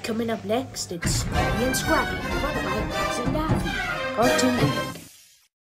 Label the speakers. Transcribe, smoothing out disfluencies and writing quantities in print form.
Speaker 1: Coming up next, it's Scrappy and Scrappy, followed by Max and Daffy. Cartoon.